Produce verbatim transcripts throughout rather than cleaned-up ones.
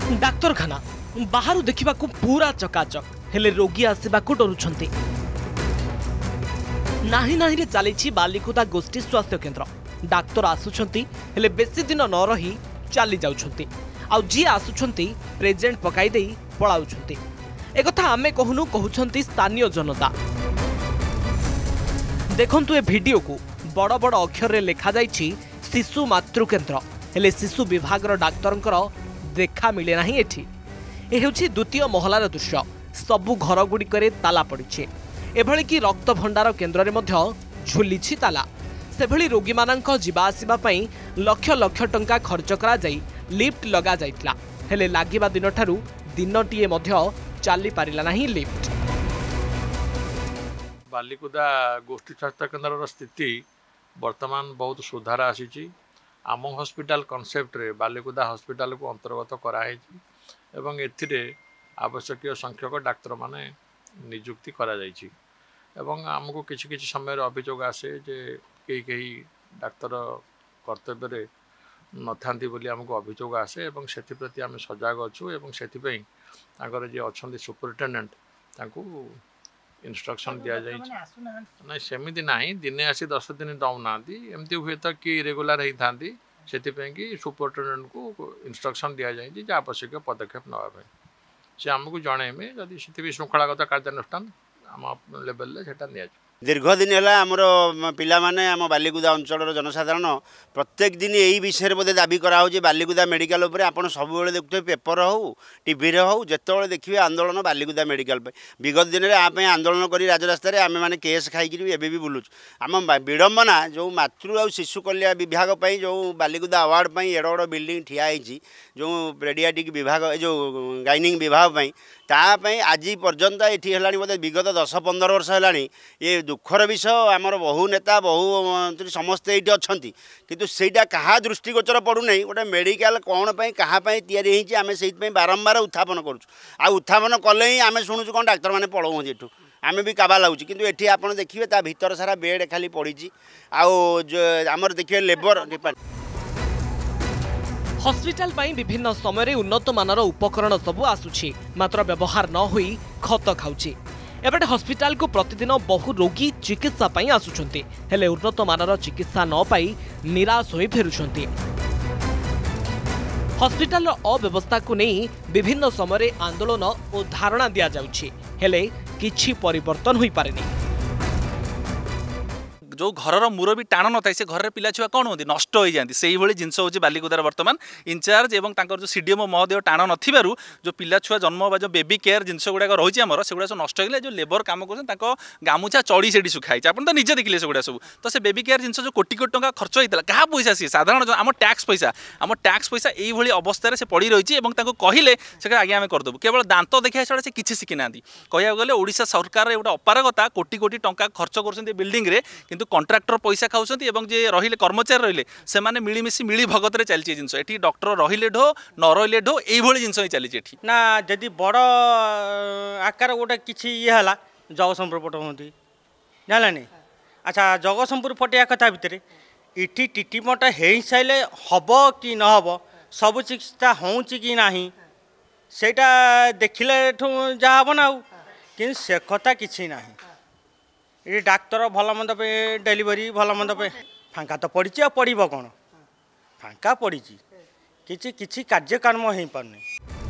डाक्तरखाना बाहर देखा पूरा चकाचक हेले रोगी आसवा डरुंट नाही नाही चली बालिकुदा गोष्ठी स्वास्थ्य केन्द्र डाक्तर आसुंच हेले बेसी दिन न रही चली जाउछंती आउ जी आसुंच प्रेजेंट पकाई दे पलाउछंती एक आमे कहूनु कहउछंती स्थानीय जनता। देखंतु ए वीडियो को बड़ बड़ अक्षर रे लिखा जाइछि शिशु मातृ केन्द्र हेले शिशु विभाग डाक्तरंकर देखा मिले नाही एठी। ए हेउछि द्वितीय महलार दृश्य सबु घर गुड़िकरे ताला पड़िछे एभली कि रक्त भंडार केन्द्र रे मध्य झुलिछि ताला सेभली रोगी मानक जीवा आसीबा पई लक्ष लक्ष टंका खर्च करा जाई लिफ्ट लगा जाइतला हेले लागिबा दिन ठारू दिनटीए मध्य चली पारिला नाही लिफ्ट। बालिकुदा गोष्ठी स्वास्थ्य केन्द्र स्थिति वर्तमान बहुत सुधार आसी आम हॉस्पिटल कॉन्सेप्ट रे बालिकुदा हॉस्पिटल को अंतर्गत कराई एवं एथिरे आवश्यक संख्यक डाक्तर माने नियुक्ति करा जाइछि एवं आमको किछि किछि समय अभियोग आसे जे कई कई डाक्तर कर्तव्य रे नथांती बोली आमको अभियोग आसे एवं सेथि प्रति आम सजग अच्छु एवं सेथि पई ताकर जे अछंती सुपरिटेंडेंट तांको इंस्ट्रक्शन दिया जाए ना सेमती ना दिने आसी दस दिन दौना एमती हुए तो कि रेगुलर होता से सुपरिटेंडेंट को इंस्ट्रक्शन दि जाए जे आवश्यक पदक्षेप नापी से आमको जनइमे जदि से श्रृंखलागत कार्यानुष्ठान आम लेवल से दीर्घ दिन है आमर पिला माने आम बालिकुदा अंचल जनसाधारण प्रत्येक दिन यही विषय बोधे दाबी कराऊे बालिकुदा मेडिकल उपर आपड़ सब देखुए पेपर हो टीवी हो जिते देखिए आंदोलन बालिकुदा मेडिकल विगत दिन में आप आंदोलन कर राजरास्तार आम मैंने केस खाई एवं भी बुलूँ आम विडंबना जो मातृ और शिशु कल्याण विभाग जो बालिकुदा अवार्ड एड़ बड़ बिल्डिंग ठियाई जो पेडियाट्रिक विभाग जो गाइनिंग विभाग तापाई आज पर्यंत ये है बोधे विगत दस पंद्रह वर्ष है ये दुखर विषय आमर बहु नेता बहु समस्ते ये अच्छा किंतु सेटा क्या दृष्टिगोचर पड़ूना गोटे मेडिकल कौन पर क्या आम से बारंबार उत्थापन करुँ उत्थापन कले ही आम शुणुचु कौन डाक्तर मैंने पलाऊँ एठू आम भी काबा लगुच कि ये आप देखिए ता भीतर सारा बेड खाली पड़ी आमर देखिए लेबर डिपार्टमेंट हॉस्पिटल पाई विभिन्न समय उन्नत मानर उपकरण सबु आसुछि मात्र व्यवहार न होई खत खाउछि एबे हॉस्पिटल को प्रतिदिन बहु रोगी चिकित्सा पाई आसुछंती हेले उन्नत मानर चिकित्सा न पाई निराश होई फेरुछंती। हॉस्पिटल अव्यवस्था को नहीं विभिन्न समय आंदोलन और धारणा दिया जाउछि हेले किछि परिवर्तन होई पारेनी। जो घर मुरबी टाण न था से घर पिला छुआ कौन होती नष्ट हो जाती से ही जिनस हूँ बालिकुदार वर्तमान इंचार्ज एवं जो सीडीएम महोदय टाण नथिबारु जो पिला छुआ जन्म बा जो बेबी केयर जिनस गुड़ाक रही आमर से सब नष्ट हो जो लेबर काम कर गामुछा चढ़ी से सुखाई आप तो निजे देखिले से सब तो से बेबी केयर जिनस जो कोटी कोटी टंका खर्च होता क्या पैसा सी साधारण आम टैक्स पैसा आम टैक्स पैसा यही अवस्था से पड़ी रही कहले से आगे आम करदेबू केवल दांत देखा छड़ा से किसी शिखी ना कह गले ओडिशा सरकार गोटे अपारगता कोटी कोटी टंका खर्च कर बिल्डिंग रे किंतु कंट्राक्टर पैसा खाऊँ जे रही कर्मचारी रही से मिलमिशी मिली भगत चलती जिनस ये डॉक्टर रही ढो न रही ढो यही जिनस ही चली ना जदि बड़ आकार गोटे किसी ये है जगतसिंहपुर पट हूँ जानी अच्छा जगतसिंहपुर पटिया कथा भितर इटी ट्रिटमेंट हो सारे हम कि नहब सब चिकित्सा हो कि ना सेटा देखिले जहाँ हम ना कि से कथा किसी ना ये डाक्तर भल मंद पे डेलीवरी भल मंद पे फांका तो पड़ी आ पड़ कौन फांका पड़ी किसी किसी कार्यक्रम हो पारनी।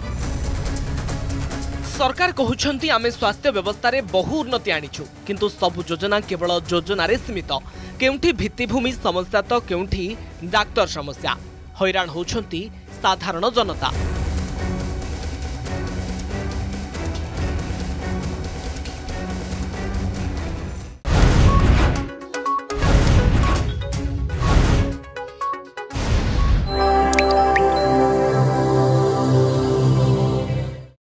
सरकार कहउछंती आमे स्वास्थ्य व्यवस्था रे बहु उन्नति आनिछु किंतु सब योजना केवल योजना रे सीमित केउठी भित्तिभूमि समस्या तो केउठी डाक्तर समस्या हैरान होउछंती साधारण जनता।